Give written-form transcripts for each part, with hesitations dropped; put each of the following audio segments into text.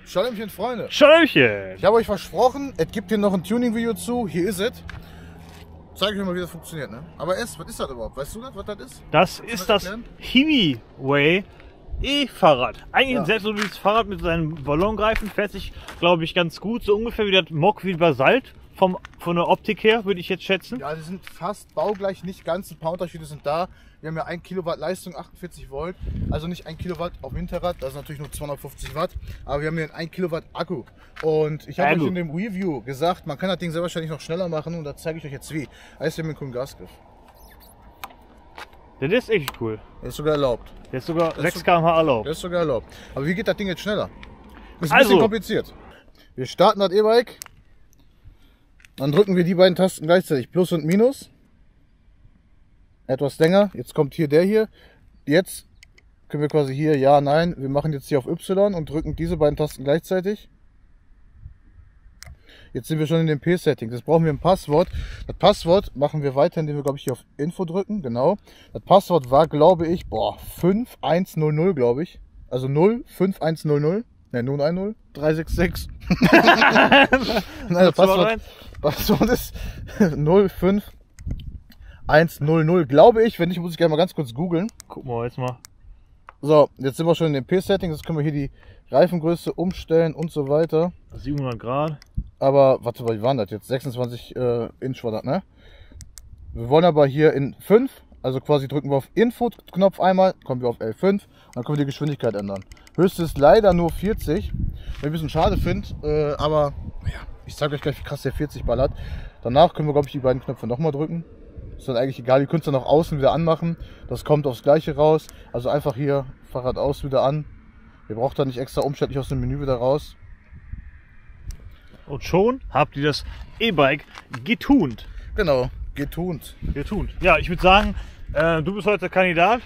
Schallemchen, Freunde. Schallemchen. Ich habe euch versprochen, es gibt hier noch ein Tuning-Video zu. Hier ist es. Zeige ich euch mal, wie das funktioniert. Ne? Aber was ist das überhaupt? Weißt du das, was das ist? Das ist das Himiway E-Fahrrad. Eigentlich ein selbstständiges Fahrrad mit seinen Ballongreifen. Fährt sich, glaube ich, ganz gut. So ungefähr wie das Mock Basalt. Von der Optik her, würde ich jetzt schätzen. Ja, die sind fast baugleich, nicht ganz. Ein paar Unterschiede sind da. Wir haben ja 1 Kilowatt Leistung, 48 Volt. Also nicht 1 Kilowatt auf dem Hinterrad, das ist natürlich nur 250 Watt. Aber wir haben hier einen 1 Kilowatt Akku. Und ich habe euch in dem Review gesagt, man kann das Ding sehr wahrscheinlich noch schneller machen. Und da zeige ich euch jetzt wie. Heißt, wir haben einen coolen Gasgriff. Der ist echt cool. Der ist sogar erlaubt. Der ist sogar 6 km/h erlaubt. Der ist sogar erlaubt. Aber wie geht das Ding jetzt schneller? Ist ein bisschen kompliziert. Wir starten das E-Bike. Dann drücken wir die beiden Tasten gleichzeitig, Plus und Minus. Etwas länger. Jetzt kommt hier der hier. Jetzt können wir quasi hier Ja, Nein. Wir machen jetzt hier auf Y und drücken diese beiden Tasten gleichzeitig. Jetzt sind wir schon in den P-Settings. Jetzt brauchen wir ein Passwort. Das Passwort machen wir weiter, indem wir, glaube ich, hier auf Info drücken. Genau. Das Passwort war, glaube ich, 5100, glaube ich. Also 05100. Ne, 010 366. Nein, das Passwort ist 05100, glaube ich. Wenn nicht, muss ich gerne mal ganz kurz googeln. Gucken wir jetzt mal. So, jetzt sind wir schon in den P-Settings. Jetzt können wir hier die Reifengröße umstellen und so weiter. 700 Grad. Aber, warte, wie waren das jetzt? 26 Inch war das, ne? Wir wollen aber hier in 5, also quasi drücken wir auf Info-Knopf einmal, kommen wir auf L5 und dann können wir die Geschwindigkeit ändern. Höchste ist leider nur 40, was ich ein bisschen schade finde, aber ja, ich zeige euch gleich, wie krass der 40 ballert. Danach können wir, glaube ich, die beiden Knöpfe nochmal drücken. Ist dann eigentlich egal, ihr könnt es dann auch außen wieder anmachen. Das kommt aufs Gleiche raus. Also einfach hier Fahrrad aus, wieder an. Ihr braucht da nicht extra umständlich aus dem Menü wieder raus. Und schon habt ihr das E-Bike getunt. Genau, getunt. Getunt. Ja, ich würde sagen, du bist heute der Kandidat.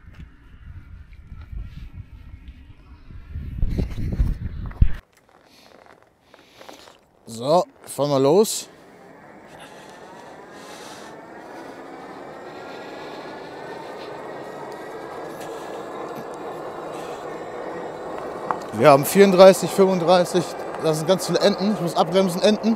So, fahren wir los. Wir haben 34, 35, das sind ganz viele Enten. Ich muss abbremsen, Enten.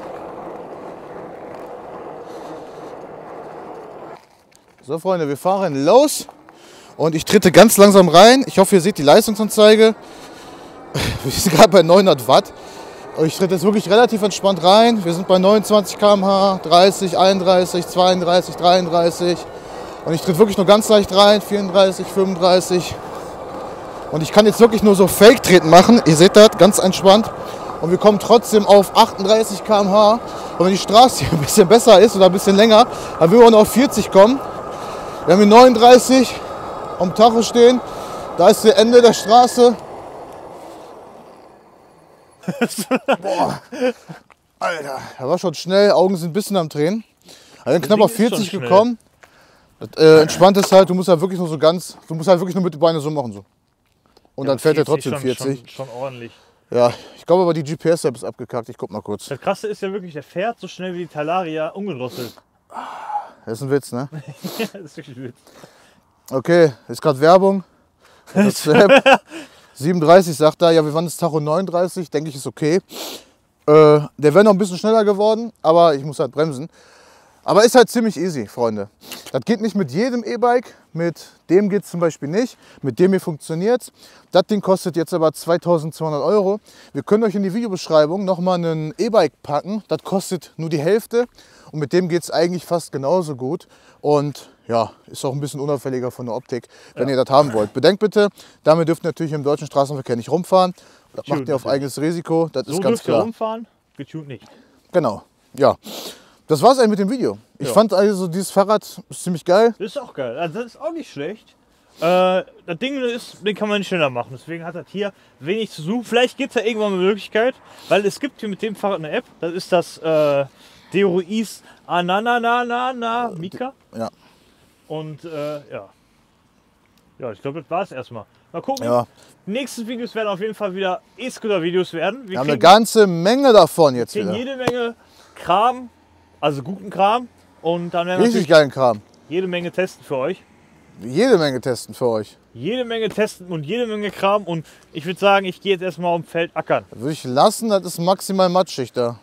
So Freunde, wir fahren los und ich trete ganz langsam rein. Ich hoffe, ihr seht die Leistungsanzeige. Wir sind gerade bei 900 Watt. Ich trete jetzt wirklich relativ entspannt rein. Wir sind bei 29 km/h, 30, 31, 32, 33. Und ich trete wirklich nur ganz leicht rein, 34, 35. Und ich kann jetzt wirklich nur so Fake-Treten machen. Ihr seht das, ganz entspannt. Und wir kommen trotzdem auf 38 km/h. Und wenn die Straße hier ein bisschen besser ist oder ein bisschen länger, dann würden wir auch noch auf 40 kommen. Wir haben hier 39 am Tacho stehen. Da ist das Ende der Straße. Boah, Alter, das war schon schnell, Augen sind ein bisschen am Tränen. Also knapp auf 40 gekommen. Das entspannt ist halt, du musst halt wirklich nur so ganz, du musst halt wirklich nur mit den Beinen so machen so. Und ja, dann fährt er trotzdem 40. Schon ordentlich. Ja, ich glaube aber die GPS-App ist abgekackt, ich guck mal kurz. Das Krasse ist ja wirklich, der fährt so schnell wie die Talaria ungedrosselt. Das ist ein Witz, ne? Ja, das ist wirklich ein Witz. Okay, ist gerade Werbung. 37 sagt er, ja, wir waren jetzt Tacho 39, denke ich, ist okay. Der wäre noch ein bisschen schneller geworden, aber ich muss halt bremsen. Aber ist halt ziemlich easy, Freunde. Das geht nicht mit jedem E-Bike, mit dem geht es zum Beispiel nicht, mit dem hier funktioniert es. Das Ding kostet jetzt aber 2200 Euro. Wir können euch in die Videobeschreibung nochmal ein E-Bike packen, das kostet nur die Hälfte und mit dem geht es eigentlich fast genauso gut. Und ja, ist auch ein bisschen unauffälliger von der Optik, wenn ihr das haben wollt. Bedenkt bitte, damit dürft ihr natürlich im deutschen Straßenverkehr nicht rumfahren. Das macht ihr auf eigenes Risiko, das ist ganz klar. So rumfahren, getuned nicht. Genau, ja. Das war's eigentlich mit dem Video. Ich fand also dieses Fahrrad ist ziemlich geil. Das ist auch geil, also das ist auch nicht schlecht. Das Ding ist, den kann man nicht schneller machen, deswegen hat das hier wenig zu suchen. Vielleicht gibt es da irgendwann eine Möglichkeit, weil es gibt hier mit dem Fahrrad eine App, das ist das Deoruis Ananana Mika. Ja. Und ja. Ja, ich glaube, das war es erstmal. Mal gucken. Ja. Die nächsten Videos werden auf jeden Fall wieder E-Scooter-Videos werden. Wir haben eine ganze Menge davon jetzt wieder. Jede Menge Kram, also guten Kram. Und dann werden wir richtig geilen Kram. jede Menge testen für euch. Jede Menge testen für euch. jede Menge testen und jede Menge Kram. Und ich würde sagen, ich gehe jetzt erstmal auf dem Feld ackern. Das würde ich lassen, das ist maximal matschig da.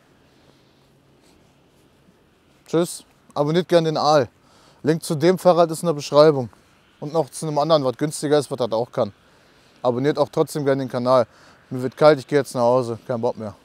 Tschüss. Abonniert gerne den Aal. Link zu dem Fahrrad ist in der Beschreibung. Und noch zu einem anderen, was günstiger ist, was das auch kann. Abonniert auch trotzdem gerne den Kanal. Mir wird kalt, ich gehe jetzt nach Hause. Kein Bock mehr.